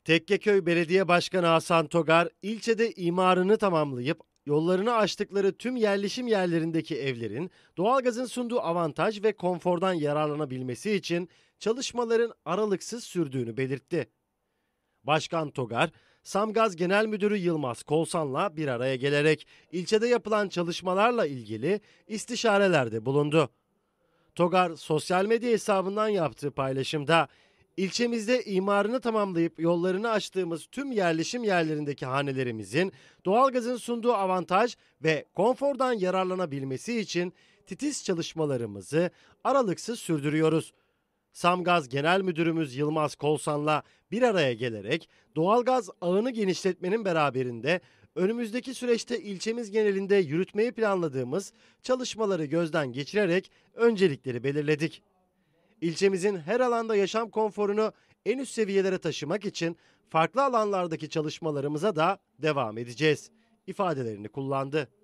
Tekkeköy Belediye Başkanı Hasan Togar, ilçede imarını tamamlayıp yollarını açtıkları tüm yerleşim yerlerindeki evlerin doğalgazın sunduğu avantaj ve konfordan yararlanabilmesi için çalışmaların aralıksız sürdüğünü belirtti. Başkan Togar, Samgaz Genel Müdürü Yılmaz Kolsan'la bir araya gelerek ilçede yapılan çalışmalarla ilgili istişarelerde bulundu. Togar sosyal medya hesabından yaptığı paylaşımda ilçemizde imarını tamamlayıp yollarını açtığımız tüm yerleşim yerlerindeki hanelerimizin doğalgazın sunduğu avantaj ve konfordan yararlanabilmesi için titiz çalışmalarımızı aralıksız sürdürüyoruz. Samgaz Genel Müdürümüz Yılmaz Kolsan'la bir araya gelerek doğalgaz ağını genişletmenin beraberinde önümüzdeki süreçte ilçemiz genelinde yürütmeyi planladığımız çalışmaları gözden geçirerek öncelikleri belirledik. İlçemizin her alanda yaşam konforunu en üst seviyelere taşımak için farklı alanlardaki çalışmalarımıza da devam edeceğiz ifadelerini kullandı.